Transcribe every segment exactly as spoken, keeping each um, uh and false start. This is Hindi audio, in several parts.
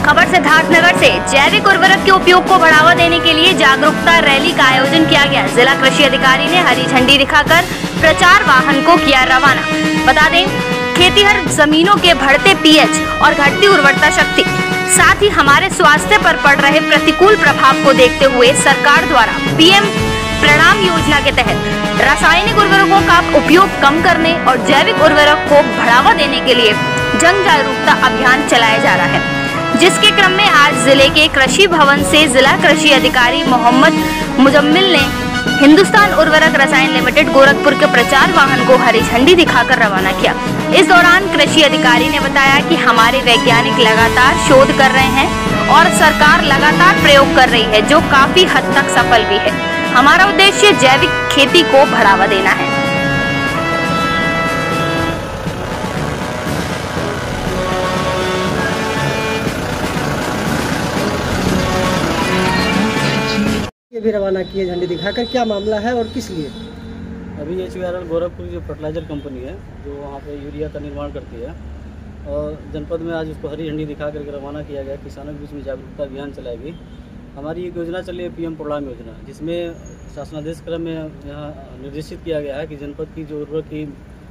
खबर सिद्धार्थनगर से जैविक उर्वरक के उपयोग को बढ़ावा देने के लिए जागरूकता रैली का आयोजन किया गया। जिला कृषि अधिकारी ने हरी झंडी दिखाकर प्रचार वाहन को किया रवाना। बता दें, खेतीहर जमीनों के बढ़ते पीएच और घटती उर्वरता शक्ति, साथ ही हमारे स्वास्थ्य पर पड़ रहे प्रतिकूल प्रभाव को देखते हुए सरकार द्वारा पीएम प्रणाम योजना के तहत रासायनिक उर्वरकों का उपयोग कम करने और जैविक उर्वरक को बढ़ावा देने के लिए जन जागरूकता अभियान चलाया जा रहा है, जिसके क्रम में आज जिले के कृषि भवन से जिला कृषि अधिकारी मोहम्मद मुजम्मिल ने हिंदुस्तान उर्वरक रसायन लिमिटेड गोरखपुर के प्रचार वाहन को हरी झंडी दिखाकर रवाना किया। इस दौरान कृषि अधिकारी ने बताया कि हमारे वैज्ञानिक लगातार शोध कर रहे हैं और सरकार लगातार प्रयोग कर रही है, जो काफी हद तक सफल भी है। हमारा उद्देश्य जैविक खेती को बढ़ावा देना है। ये भी रवाना किए झंडी दिखाकर, क्या मामला है और किस लिए? अभी H V R L Gorakhpur जो फर्टिलाइजर कंपनी है, जो वहाँ पे यूरिया का निर्माण करती है, और जनपद में आज उसको हरी झंडी दिखा करके रवाना किया गया। किसानों के बीच में जागरूकता अभियान चलाएगी। हमारी एक योजना चली है पीएम प्रणाम योजना, जिसमें शासनादेश क्रम में यहाँ निर्देशित किया गया है कि जनपद की जो उर्वरक की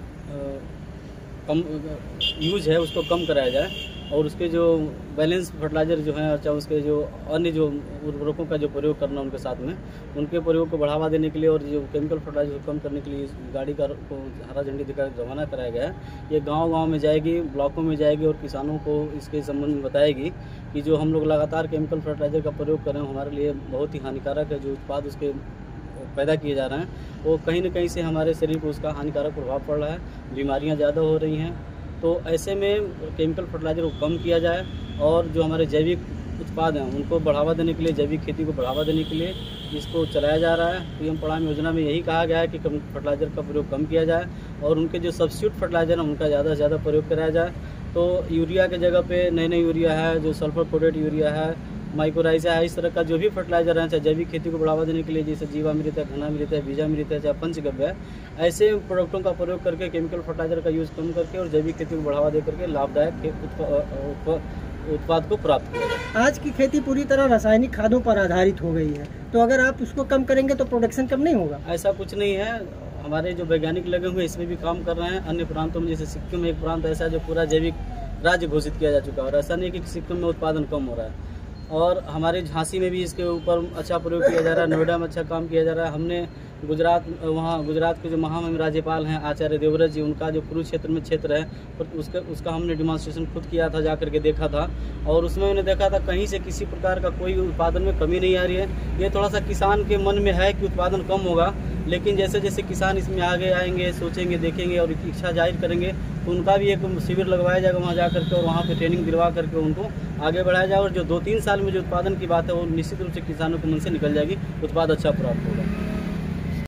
कम यूज है उसको कम कराया जाए, और उसके जो बैलेंस फर्टिलाइजर जो हैं, चाहे उसके जो अन्य जो उर्वरकों का जो प्रयोग करना उनके साथ में, उनके प्रयोग को बढ़ावा देने के लिए और जो केमिकल फर्टिलाइजर को कम करने के लिए इस गाड़ी का को हरा झंडी दिखाकर रवाना कराया गया है। ये गांव-गांव में जाएगी, ब्लॉकों में जाएगी और किसानों को इसके संबंध में बताएगी कि जो हम लोग लगातार केमिकल फर्टिलाइजर का प्रयोग कर रहे हैं हमारे लिए बहुत ही हानिकारक है। जो उत्पाद उसके पैदा किए जा रहे हैं वो कहीं ना कहीं से हमारे शरीर को उसका हानिकारक प्रभाव पड़ रहा है, बीमारियाँ ज़्यादा हो रही हैं। तो ऐसे में केमिकल फर्टिलाइजर को कम किया जाए और जो हमारे जैविक उत्पाद हैं उनको बढ़ावा देने के लिए, जैविक खेती को बढ़ावा देने के लिए इसको चलाया जा रहा है। पीएम प्रणाम योजना में यही कहा गया है कि फर्टिलाइजर का प्रयोग कम किया जाए और उनके जो सब्स्टिट्यूट फर्टिलाइजर हैं उनका ज़्यादा से ज़्यादा प्रयोग कराया जाए। तो यूरिया के जगह पे नए नए यूरिया है, जो सल्फर कोटेड यूरिया है, माइक्रोराइजा है, इस तरह का जो भी फर्टिलाइजर है, चाहे जैविक खेती को बढ़ावा देने के लिए जैसे जीवामृत है, घनामृत है, बीजामृत है, चाहे पंचगव्य है, ऐसे प्रोडक्टों का प्रयोग करके केमिकल फर्टिलाइजर का यूज़ कम करके और जैविक खेती को बढ़ावा दे करके लाभदायक उत्पाद को प्राप्त किया जाए। आज की खेती पूरी तरह रासायनिक खादों पर आधारित हो गई है, तो अगर आप उसको कम करेंगे तो प्रोडक्शन कम नहीं होगा? ऐसा कुछ नहीं है। हमारे जो वैज्ञानिक लगे हुए इसमें भी काम कर रहे हैं। अन्य प्रांतों में जैसे सिक्किम में एक प्रांत ऐसा है जो पूरा जैविक राज्य घोषित किया जा चुका है, और ऐसा नहीं कि सिक्किम में उत्पादन कम हो रहा है। और हमारे झांसी में भी इसके ऊपर अच्छा प्रयोग किया जा रहा है, नोएडा में अच्छा काम किया जा रहा है। हमने गुजरात वहाँ गुजरात के जो महामहिम राज्यपाल हैं आचार्य देवव्रत जी, उनका जो कुरुक्षेत्र में क्षेत्र है उसका उसका हमने डिमॉन्स्ट्रेशन खुद किया था, जा करके देखा था, और उसमें मैंने देखा था कहीं से किसी प्रकार का कोई उत्पादन में कमी नहीं आ रही है। ये थोड़ा सा किसान के मन में है कि उत्पादन कम होगा, लेकिन जैसे जैसे किसान इसमें आगे आएंगे, सोचेंगे, देखेंगे और इच्छा जाहिर करेंगे, तो उनका भी एक शिविर लगवाया जाएगा वहाँ जा करके, और वहाँ पे ट्रेनिंग दिलवा करके उनको आगे बढ़ाया जाएगा। और जो दो तीन साल में जो उत्पादन की बात है वो निश्चित रूप से किसानों के मन से निकल जाएगी, उत्पाद अच्छा प्राप्त होगा।